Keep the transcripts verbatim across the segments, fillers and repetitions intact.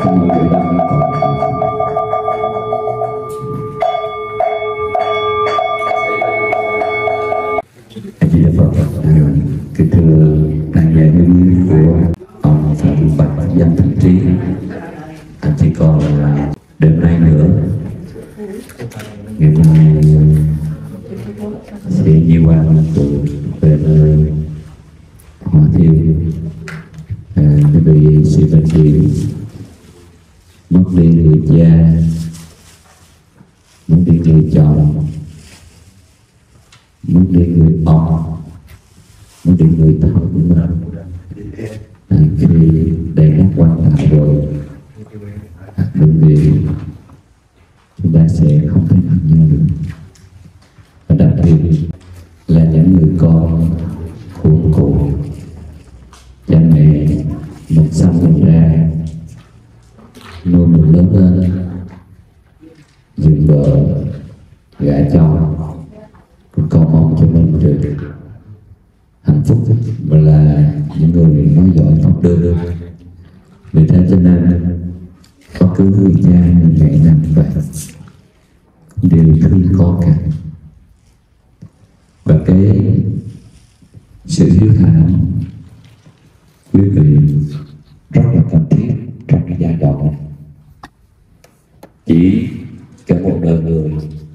mời vị đạo nhân Phật. A Di Đà Phật. Kính thưa đại gia huynh của ông Phạm Bạch Danh Thành Trí, anh chỉ còn đêm nay nữa, ngày mai sẽ di quan từ về Hòa Thiên, cái bị sự bệnh viện, mất đi người cha, mất đi người chồng, mất đi người ông, mất đi người thân của mình. À, khi đầy nắp quan tài rồi, bệnh viện chúng ta sẽ không thể gặp nhau được. Và đặc biệt là những người con của cụ, cha mẹ mình sinh mình ra, nuôi mình lớn lên, dựng vợ, gả chồng, con mong cho mình được hạnh phúc và là những người nói giỏi tốt đơn. Vì thế cho nên bất cứ người cha người mẹ nào vậy đều thương con cả, và cái sự hiếu thảo quý vị rất là cần thiết trong cái giai đoạn này. Chỉ cả một đời người,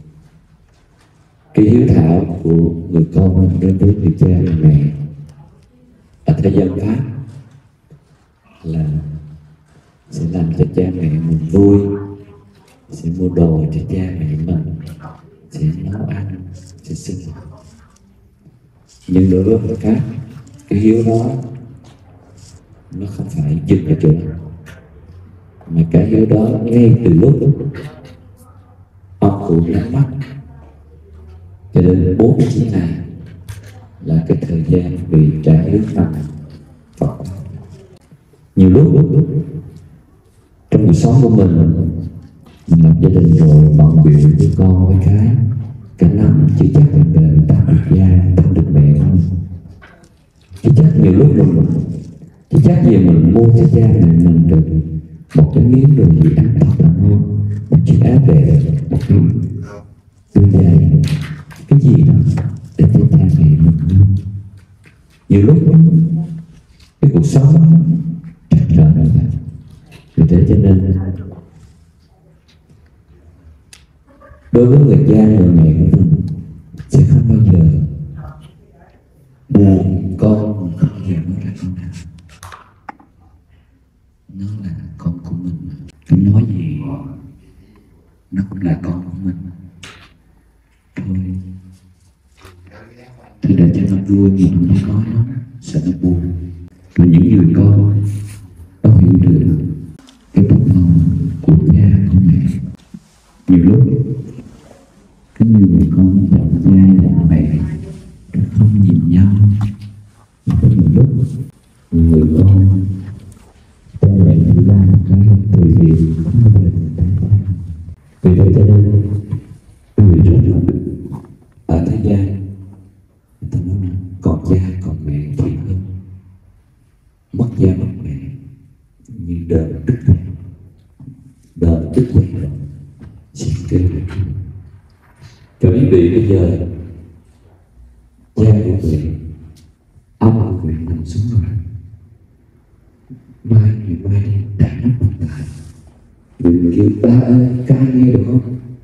cái hiếu thảo của người con đến với người cha người mẹ ở thế gian Pháp là sẽ làm cho cha mẹ mình vui, sẽ mua đồ cho cha mẹ mình, sẽ nấu ăn, sẽ sinh hoạt. Nhưng đối với Phật pháp, cái hiếu đó nó không phải dừng ở chỗ đó, mà cái hiếu đó ngay từ lúc ông cụ nhắm mắt cho đến bốn mươi chín ngày là cái thời gian bị trả hiếu nặng Phật. Nhiều lúc trong cuộc sống của mình, mình lập gia đình rồi bận bịu với con với cái cả năm chưa chắc bạn đời ta được gia ta được mẹ không. Chứ chắc nhiều lúc mình chứ chắc gì mình mua cho cha mẹ mình được một cái miếng đồ gì ăn thật là ngon, một chiếc áo đẹp, một cái đôi giày, cái gì đó để cho cha mẹ mình ngon. Nhiều lúc cái cuộc sống trắc trở như vậy. Vì thế cho nên đối với người cha người mẹ của mình sẽ không bao giờ buồn con, không bao giờ nói ra câu nào nó là con của mình, cứ nói gì nó cũng là con của mình thôi. Thì để cho nó vui mình không nói nó sợ nó buồn. Rồi những người con nó hiểu được cái tấm lòng của cha của mẹ. Nhiều lúc cái người con giận cha giận mẹ không nhìn nhau, có nhiều lúc người con cha mẹ chỉ ra một cái từ gì không bao giờ thấy. Vì vậy cho nên người rất ở thế gian người ta nói là còn cha còn mẹ thì hơn, mất cha mất mẹ như đời đứt quay, đời đứt quay rồi xin kêu được. Cho quý vị bây giờ cha của quý vị, ông của quý vị nằm xuống rồi, mai ngày mai đi đã nắp mặt lại, mình kêu ba ơi ca nghe được không?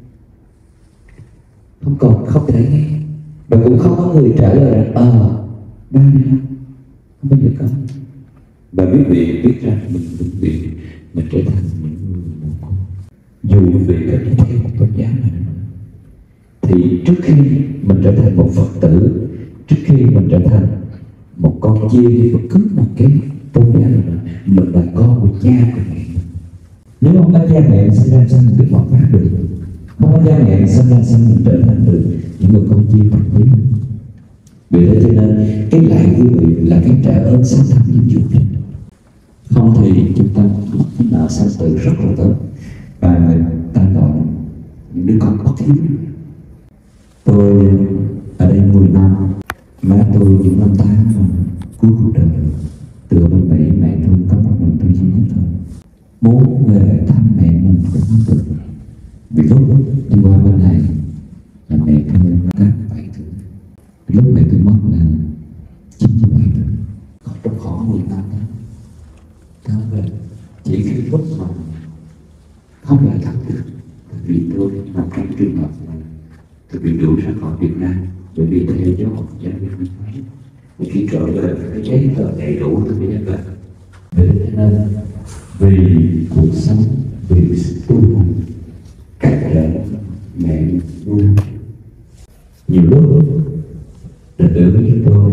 Không còn không thể nghe, và cũng không có người trả lời là ờ ba đi không, không bao giờ có. Và quý vị biết rằng mình vĩnh viễn mình trở thành những người mồ côi. Dù quý vị có đi theo một tôn giáo nào thì trước khi mình trở thành một Phật tử, trước khi mình trở thành một con chiên hay bất cứ một cái tôn giáo nào đó, mình là con của cha của mẹ. Nếu không có cha mẹ sinh ra sao mình biết Phật pháp được? Không có cha mẹ sinh ra sao mình trở thành được những người con chiên thật lý? Vì thế cho nên cái lại quý vị là cái trả ơn sáng thăm những chủ này. Không thì chúng ta mất cái nợ sanh tử rất là lớn, và người ta gọi những đứa con bất hiếu. Tôi ở đây mười năm, má tôi những năm tháng cuối cuộc đời từ bên Mỹ, mẹ tôi có một mình tôi duy nhất thôi. muốn về thăm mẹ mình cũng không được, vì lúc đi qua bên này là mẹ tôi các bảy tuổi, lúc mẹ tôi mất là chín mươi bảy tuổi, còn trong khoảng mười năm đó. Đó là chỉ khi lúc mà không lại thăm được, vì tôi nằm trong trường hợp này tôi bị đuổi ra khỏi Việt Nam bởi vì theo giáo học gia viên nói khi trở về cái giấy tờ đầy đủ tôi mới về. Vậy nên vì cuộc sống, vì sự tu hành, cách trở mẹ nuôi nhiều lúc đã tự với tôi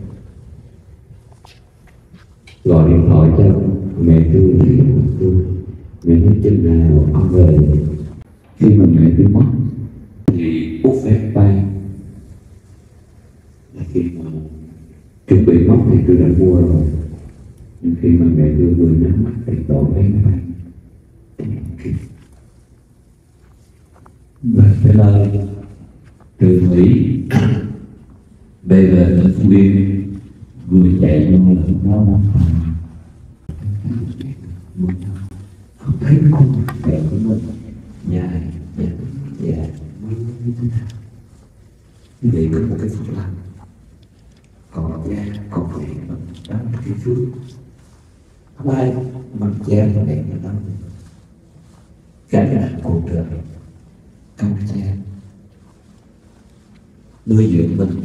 gọi điện thoại cho mẹ tôi, thấy tôi mẹ nói chừng nào ông về. Khi mà mẹ tôi mất thì bút vé bay là khi mà chuẩn bị mất thì tôi đã mua rồi, nhưng khi mà mẹ tôi vừa nhắm mắt thì đổ vé bay và thế là từ Mỹ bây giờ tới Phú Yên vừa chạy vô là nó nó không thấy con mẹ của mình dài dài dài như thế nào. Như vậy có một cái phúc lành, còn cha còn mẹ mình đó là cái phước. Không ai bằng cha và mẹ mình đâu. Cái là cuộc đời công cha nuôi dưỡng mình.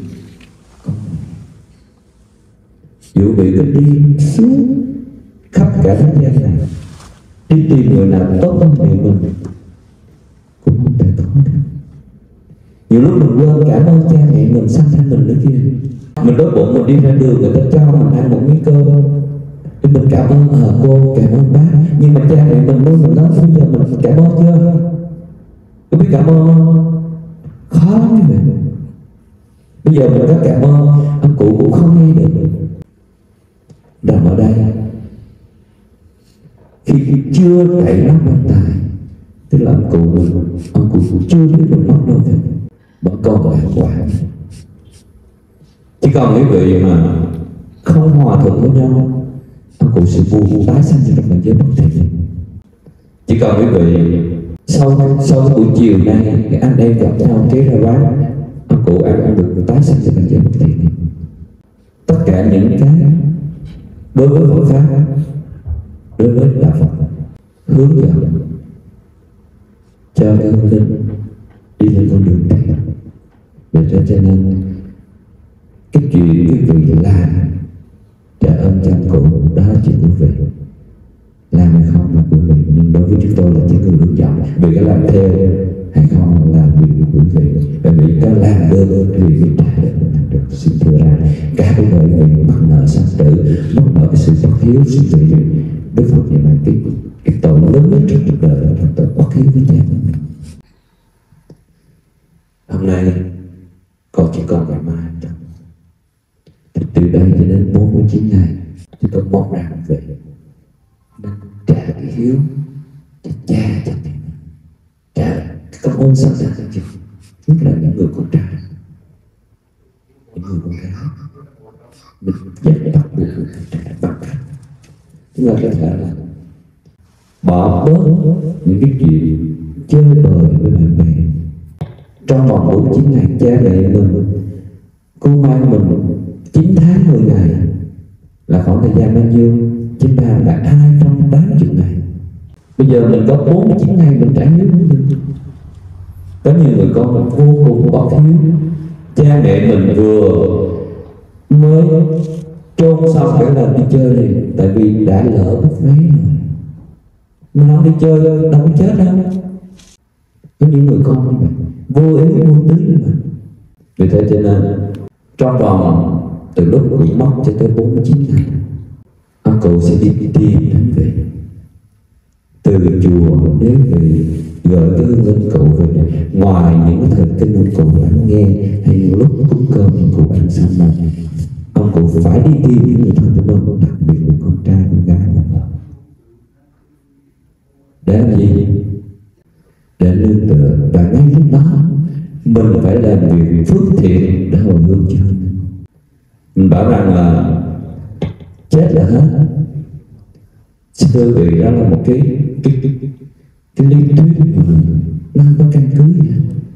Dù bị cứ đi xuống khắp cả thế gian này, đi tìm người nào tốt hơn mẹ mình cũng không thể có được. Nhiều lúc mình quên cảm ơn cha mẹ mình sanh ra mình nữa kia. Mình đói bụng mình đi ra đường người ta cho mình ăn một miếng cơm thì mình cảm ơn ờ cô, cảm ơn bác. Nhưng mà cha mẹ mình nuôi mình nói bây giờ mình cảm ơn chưa? Có biết cảm ơn không? Khó lắm như vậy. Bây giờ mình có cảm ơn ông cụ cũng không nghe được. Nằm ở đây khi chưa đẩy nắp quan tài, tức là ông cụ mình, ông cụ cũng chưa biết mình mất đâu vậy, vẫn còn là quả. Chỉ còn quý vị mà không hòa thuận với nhau, ông cụ sẽ buồn tái sanh trong cảnh giới bất thiện. Chỉ còn quý vị sau sau buổi chiều nay thì anh em gặp nhau kế ra quán, ông cụ ăn ăn được tái sanh trong cảnh giới bất thiện. Tất cả những cái đối với Phật pháp, đối với đạo Phật hướng dẫn cho các hương linh đi lên con đường này. Vì thế cho nên cái chuyện quý vị làm trả ơn cho cụ đó là chuyện quý vị làm hay không là quý vị, nhưng đối với chúng tôi là chỉ người hướng dẫn. Vì có làm theo hay không là quyền của quý vị. Bởi vì có làm được thì quý trả được làm được. Xin thưa ra cả cái đời người mắc nợ sanh tử, mắc nợ cái sự bất hiếu, xin thưa Đức Phật vậy là cái cái tội lớn nhất trong cuộc đời là tội bất hiếu với cha mình. Hôm nay còn chỉ còn ngày mai thôi. Từ đây cho đến bốn mươi chín ngày chúng tôi mong rằng vậy nên trả cái hiếu cho cha cho mẹ, trả cảm ơn sẵn sàng cho chúng, nhất là những người con trai, những người con gái mình dạy bắt buộc người con trai bằng cách chúng ta có thể là bỏ bớt những cái chuyện chơi bời với bạn bè. Trong vòng bốn mươi chín ngày cha mẹ mình cô mang mình chín tháng mười ngày là khoảng thời gian bao nhiêu? Chín ba là hai trăm tám mươi ngày. Bây giờ mình có bốn mươi chín ngày mình trả hiếu với mình. Có nhiều người con mình vô cùng bất hiếu. Cha mẹ mình vừa mới chôn xong cái lần đi chơi này, tại vì đã lỡ mất vé rồi. Mình không đi chơi đâu có chết đâu. Có những người con như vậy vô ý vô tí như vậy. Vì thế cho nên trong vòng từ lúc bị mất cho tới bốn mươi chín ngày, ông cụ sẽ đi tìm đến về từ chùa đến về gửi cái hương linh cụ về đây. Ngoài những thời kinh ông cụ lắng nghe hay những lúc cúng cơm ông cụ ăn xong mà ông cụ phải đi tìm những người thân của mình, đặc biệt là con trai con gái của mình. Để làm gì? Để nương tựa. Và ngay lúc đó mình phải làm việc phước thiện để hồi hướng cho mình. Mình bảo rằng là chết là hết, sẽ thưa quý vị, đó là một cái cái, cái, cái lý thuyết mà nó không có căn cứ gì.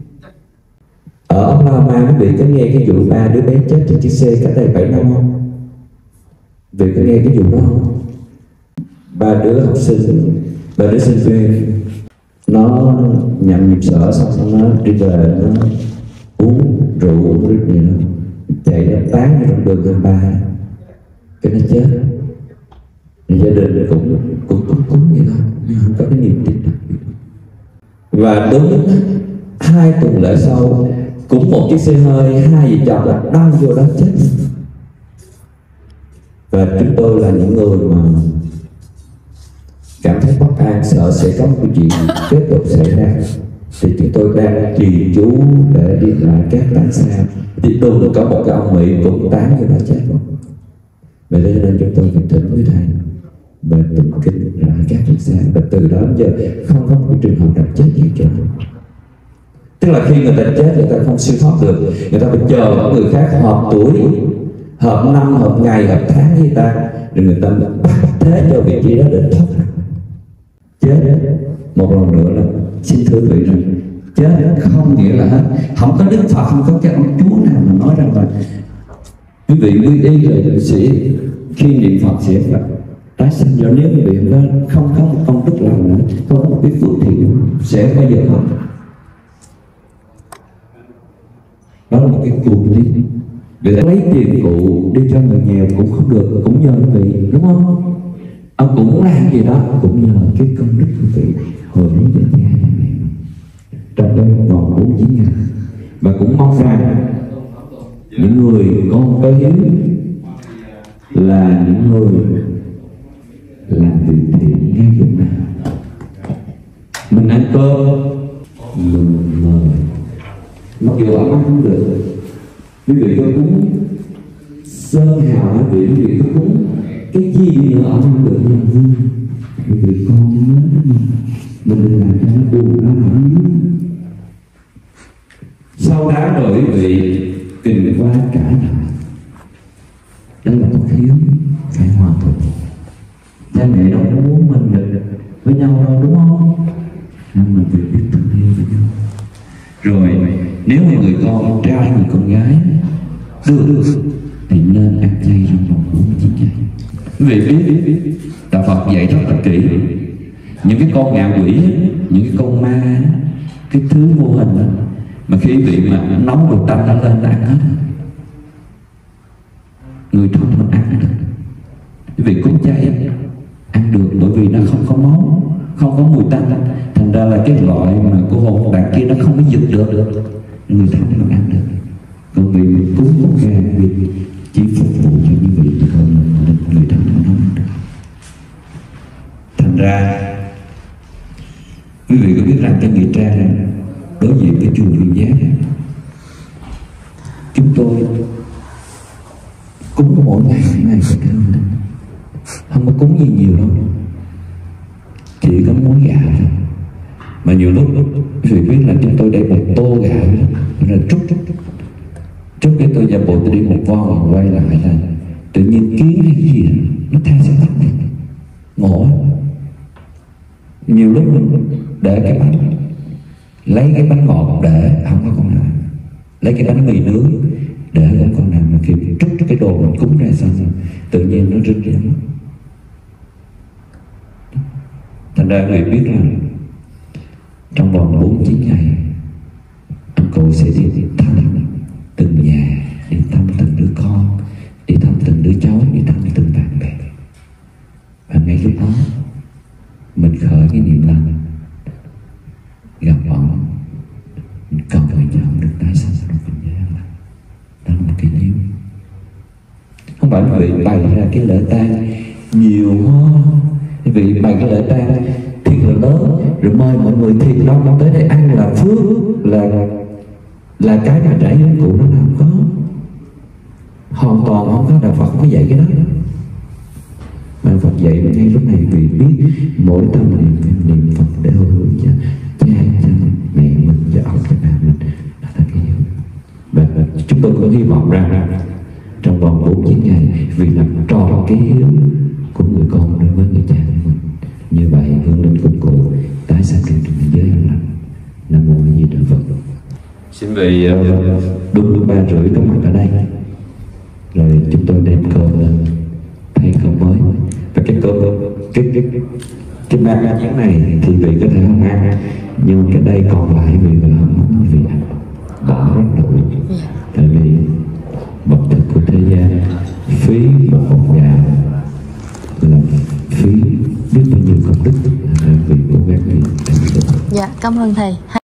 Ở Oklahoma quý vị có nghe cái vụ ba đứa bé chết trên chiếc xe cách đây bảy năm không? Quý vị có nghe cái vụ đó không? Ba đứa học sinh, ba đứa sinh viên, nó nhậm nhịp sở xong nó đi về, nó uống rượu uống rượu gì đó, chạy nó tán ở trong đường gần ba, cái nó chết. Gia đình cũng cũng cũng cúng vậy thôi, nhưng không có cái niềm tin đặc biệt. Và đúng hai tuần lễ sau, cũng một chiếc xe hơi, hai vợ chồng là đâm vô đó chết. Và chúng tôi là những người mà cảm thấy bất an, sợ sẽ có một cái chuyện kết tục xảy ra, thì chúng tôi đang trì chú để đi lại các tán xa. Thì đừng có một cái ông Mỹ cũng tán vô đó chết luôn. Vậy nên chúng tôi phải thỉnh với thầy về tụng kinh lại các tán xa, và từ đó đến giờ không có một trường hợp nào chết gì hết. Tức là khi người ta chết, người ta không siêu thoát được, người ta phải chờ người khác hợp tuổi, hợp năm, hợp ngày, hợp tháng với người ta, rồi người ta bắt thế cho vị trí đó để thoát ra. Chết một lần nữa là xin thưa quý vị rằng chết không nghĩa là hết. Không có Đức Phật, không có cái ông Chúa nào mà nói rằng là quý vị quy y là sĩ khi niệm Phật sẽ phải tái sinh. Do nếu quý vị không có một công đức lành nữa, không có một cái phước thiện, sẽ bao giờ không. Đó là một cái cuồng lý. Người ta lấy tiền cụ đi cho người nghèo cũng không được, cũng nhờ quý vị, đúng không? Ông cũng muốn làm gì đó, cũng nhờ cái công đức quý vị hồi đấy về nhà trong đây còn bốn chín ngày. Và cũng mong rằng những người con có hiếu là những người làm việc thiện ngay lúc này. Mình ăn cơm, mình mời, mặc dù ăn không được, quý vị có cúng sơn hào, quý vị có cúng cái gì nữa ở trong được nhà vui, quý vị con nhớ mình đừng làm cho nó buồn, nó hẳn. Sau đó rồi quý vị kinh qua cả lại, đó là một hiếu phải hòa thuận. Cha mẹ đâu có muốn mình được với nhau đâu, đúng không? Nhưng mà việc biết thương yêu với nhau. Rồi nếu mà người con trai, người con gái được được thì nên ăn chay trong vòng bốn mươi chín ngày. Quý vị biết đạo Phật dạy rất là kỹ. Những cái con ngạ quỷ, những cái con ma, cái thứ vô hình đó, mà khi vị mà nấu đồ tanh nó lên là ăn hết. Người thân mình ăn được. Quý vị cúng chay ăn được, bởi vì nó không có máu, không có mùi tanh, thành ra là cái loại mà của hồn bạn kia nó không có giật được được. Người thân mình ăn được. Còn vì mình cúng một gà, vì chỉ phục vụ cho quý vị, còn mình người thân mình không ăn được. Thành ra quý vị có biết rằng cái Nghĩa Trang đối diện với chùa Viên Giác, chúng tôi cúng mỗi ngày ngày phải cơm, không có cúng gì nhiều đâu, chỉ có muối gạo thôi. Mà nhiều lúc quý vị biết là chúng tôi để một tô gạo đó, rồi trút trút trút cái tôi giả bộ tôi đi một vòng quay lại là tự nhiên kiến hay cái gì đó, nó theo sẽ tắt đi, ngộ. Nhiều lúc mình để cái bánh, lấy cái bánh ngọt để không có con nào, lấy cái bánh mì nướng để không con nào, mà khi trút cái đồ mình cúng ra xong tự nhiên nó rứt ra mất. Thành ra người biết là trong vòng bốn chín ngày ông cụ sẽ đi thăm từng nhà, đi thăm từng đứa con, đi thăm từng đứa cháu, đi thăm từng bạn bè. Và ngay lúc đó mình khởi cái niệm lành, gặp họ, mình cầu nguyện cho ông được tái sanh trong cảnh giới an lành. Đó là một cái hiếu. Không phải quý vị bày ra cái lễ tang nhiều hơn, quý vị bày cái lễ tang thiệt là lớn rồi mời mọi người thiệt đông tới đây ăn là phước, là là cái mà trải nghiệm cụ nó không có, hoàn toàn không có. Đạo Phật không có dạy cái đó. Mà Phật dạy ngay lúc này vì biết mỗi tâm niệm niệm Phật để hồi hướng cho cha, cho mẹ mình, cho ông, cho bà mình, đó là cái hiếu. Và, và chúng tôi cũng hy vọng rằng trong vòng bốn chín ngày vì làm tròn cái hiếu của người con đối với người cha của mình, vị đúng lúc ba rưỡi có mặt ở đây, rồi chúng tôi đem cơm lên thay cơm mới. Và cái cơm cái cái cái ba ba chén này thì vị có thể không ăn, nhưng cái đây còn lại vị vị không muốn vị ăn, bỏ rất đủ. Tại vì vật thực của thế gian phí một hột gạo là phí biết bao nhiêu công đức, vì cố gắng vì. Dạ, cảm ơn thầy.